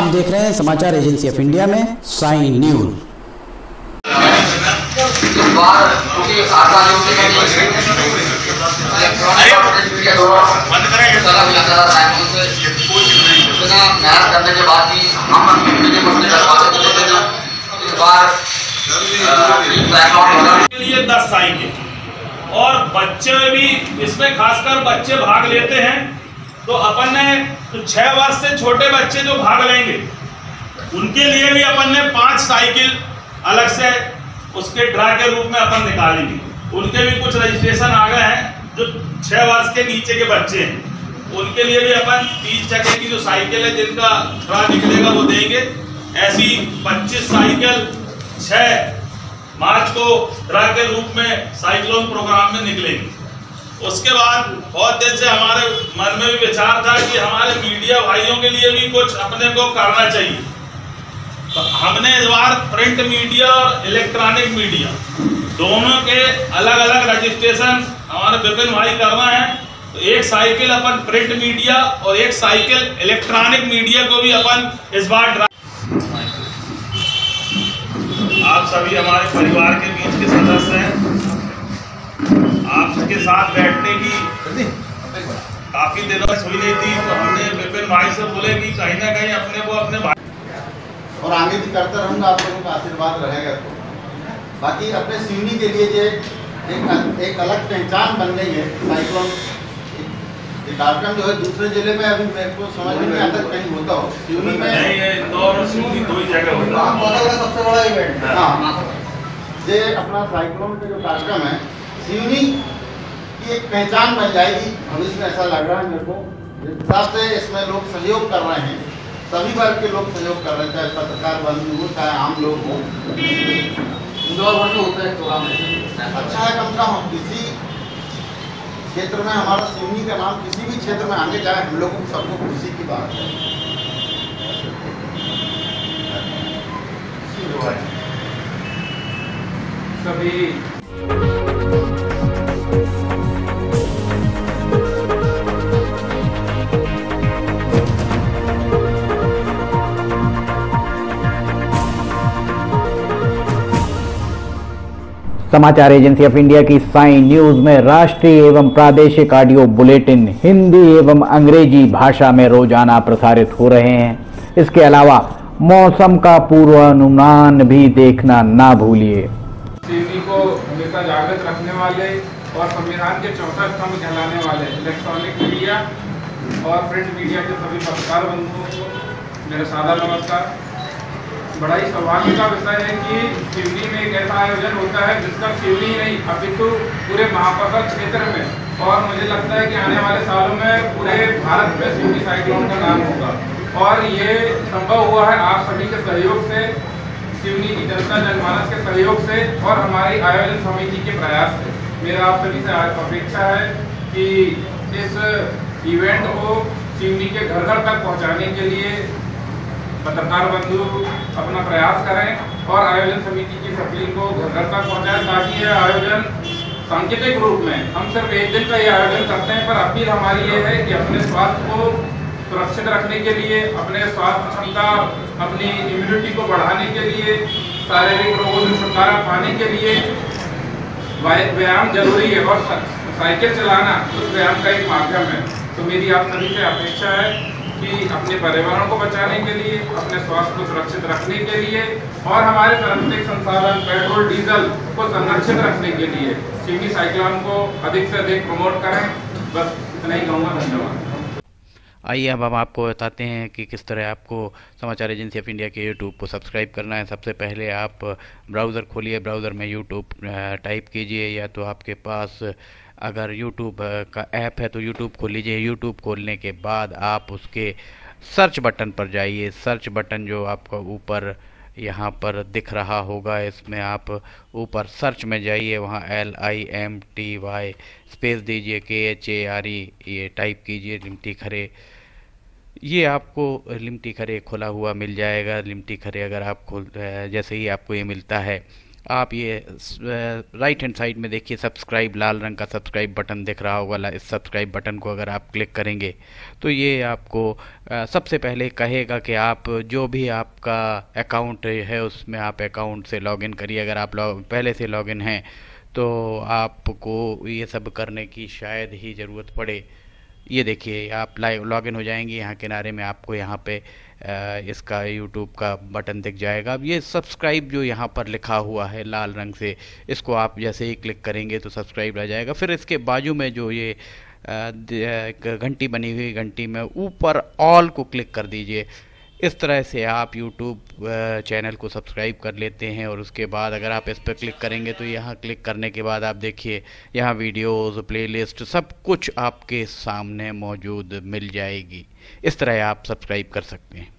आप देख रहे हैं समाचार एजेंसी ऑफ इंडिया में साइन न्यूज। करने के बाद ही हम के लिए 10 साइकिल और बच्चे भी इसमें खासकर बच्चे भाग लेते हैं। तो अपन ने 6 वर्ष से छोटे बच्चे जो भाग लेंगे उनके लिए भी अपन ने 5 साइकिल अलग से उसके ड्रा के रूप में अपन निकालेंगे। उनके भी कुछ रजिस्ट्रेशन आ गए हैं। जो 6 वर्ष के नीचे के बच्चे हैं उनके लिए भी अपन 30 चक्के की जो साइकिल है जिनका ड्रा निकलेगा वो देंगे। ऐसी 25 साइकिल 6 मार्च को ड्रा के रूप में साइक्लोन प्रोग्राम में निकलेंगे। उसके बाद बहुत दिन से हमारे मन में भी विचार था कि हमारे मीडिया भाइयों के लिए भी कुछ अपने को करना चाहिए। तो हमने इस बार प्रिंट मीडिया और इलेक्ट्रॉनिक मीडिया दोनों के अलग अलग रजिस्ट्रेशन हमारे विपिन भाई करना है। तो एक साइकिल अपन प्रिंट मीडिया और एक साइकिल इलेक्ट्रॉनिक मीडिया को भी अपन इस बार आप सभी हमारे परिवार के बीच के सदस्य हैं। आपके साथ बैठने की काफी दिनों से हुई नहीं थी, तो हमने विपिन भाई से बोले कि कहीं ना कहीं अपने को अपने भाई और आगे भी करता रहूँगा, आप लोगों का आशीर्वाद रहेगा। तो बाकी अपने सिवनी के लिए जो एक अलग पहचान बन गई है साइक्लोन। ये कार्यक्रम जो है दूसरे जिले में अभी मेरे को समझ में नहीं आता कहीं होता हो। सिवनी में नहीं है, इंदौर और सिवनी 2 ही जगह होता है। सबसे बड़ा इवेंट है। हाँ, ये अपना साइक्लोन का जो कार्यक्रम है सिवनी की एक पहचान बन जाएगी भविष्य में, ऐसा लग रहा है मेरे को। जिस हिसाब से इसमें लोग सहयोग कर रहे हैं, सभी वर्ग के लोग सहयोग कर रहे हैं, चाहे पत्रकार बंधु हो चाहे आम लोग हो। इंदौर भर में होता है प्रोग्राम, अच्छा है। कम से कम किसी क्षेत्र में हमारा सिवनी का नाम किसी भी क्षेत्र में आगे जाए, हम लोगों को सबको खुशी की बात है। सभी समाचार एजेंसी ऑफ इंडिया की साइन न्यूज में राष्ट्रीय एवं प्रादेशिक ऑडियो बुलेटिन हिंदी एवं अंग्रेजी भाषा में रोजाना प्रसारित हो रहे हैं। इसके अलावा मौसम का पूर्वानुमान भी देखना ना भूलिए। सिवनी को हमेशा जागृत रखने वाले और संविधान के चौथा स्तंभ कहलाने वाले इलेक्ट्रॉनिक मीडिया और प्रिंट मीडिया के सभी पत्रकार बंधुओं को मेरा सादा नमस्कार। बड़ा ही सौभाग्य का विषय है कि सिवनी में एक ऐसा आयोजन होता है जिसका सिवनी नहीं अपितु पूरे महापौर क्षेत्र में, और मुझे लगता है कि आने वाले सालों में पूरे भारत में सिवनी साइक्लोन का नाम होगा। और ये संभव हुआ है आप सभी के सहयोग से, सिवनी की जनता जनमानस के सहयोग से और हमारी आयोजन समिति के प्रयास से। मेरा आप सभी से अपेक्षा है कि इस इवेंट को सिवनी के घर घर तक पहुँचाने के लिए पत्रकार बंधु अपना प्रयास करें और आयोजन समिति की सफली को घर घर तक पहुँचाएं, ताकि यह आयोजन सांकेतिक रूप में, हम सिर्फ एक दिन का ये आयोजन करते हैं, पर अपील हमारी ये है कि अपने स्वास्थ्य को सुरक्षित रखने के लिए, अपने स्वास्थ्य क्षमता, अपनी इम्यूनिटी को बढ़ाने के लिए, शारीरिक रोगों से छुटकारा पाने के लिए व्यायाम जरूरी है और साइकिल चलाना उस व्यायाम का एक माध्यम है। तो मेरी आप सभी से अपेक्षा है कि अपने पर्यावरण को बचाने के लिए, अपने स्वास्थ्य को सुरक्षित रखने के लिए और हमारे प्राकृतिक संसाधन पेट्रोल डीजल को संरक्षित रखने के लिए सिवनी साइक्लोन को अधिक से अधिक प्रमोट करें। बस इतना ही कहूँगा। धन्यवाद। आइए अब हम आपको बताते हैं कि किस तरह आपको समाचार एजेंसी ऑफ इंडिया के यूट्यूब को सब्सक्राइब करना है। सबसे पहले आप ब्राउज़र खोलिए, ब्राउज़र में यूट्यूब टाइप कीजिए, या तो आपके पास अगर यूट्यूब का ऐप है तो यूट्यूब खोल लीजिए। यूट्यूब खोलने के बाद आप उसके सर्च बटन पर जाइए। सर्च बटन जो आपका ऊपर यहाँ पर दिख रहा होगा, इसमें आप ऊपर सर्च में जाइए, वहाँ LIMTY स्पेस दीजिए, KHARE ये टाइप कीजिए, लिमटी खरे। ये आपको लिमटी खरे खुला हुआ मिल जाएगा। लिमटी खरे अगर आप जैसे ही आपको ये मिलता है, आप ये राइट हैंड साइड में देखिए सब्सक्राइब, लाल रंग का सब्सक्राइब बटन दिख रहा होगा। इस सब्सक्राइब बटन को अगर आप क्लिक करेंगे तो ये आपको सबसे पहले कहेगा कि आप जो भी आपका अकाउंट है उसमें आप अकाउंट से लॉगिन करिए। अगर आप पहले से लॉगिन हैं तो आपको ये सब करने की शायद ही ज़रूरत पड़े। ये देखिए आप लाइव लॉगिन हो जाएंगे, यहाँ किनारे में आपको यहाँ पे इसका यूट्यूब का बटन दिख जाएगा। अब ये सब्सक्राइब जो यहाँ पर लिखा हुआ है लाल रंग से, इसको आप जैसे ही क्लिक करेंगे तो सब्सक्राइब आ जाएगा। फिर इसके बाजू में जो ये एक घंटी बनी हुई, घंटी में ऊपर ऑल को क्लिक कर दीजिए। इस तरह से आप यूट्यूब चैनल को सब्सक्राइब कर लेते हैं। और उसके बाद अगर आप इस पर क्लिक करेंगे तो यहाँ क्लिक करने के बाद आप देखिए यहाँ वीडियोज़, प्लेलिस्ट सब कुछ आपके सामने मौजूद मिल जाएगी। इस तरह आप सब्सक्राइब कर सकते हैं।